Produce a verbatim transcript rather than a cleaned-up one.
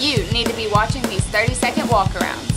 You need to be watching these thirty second walk arounds.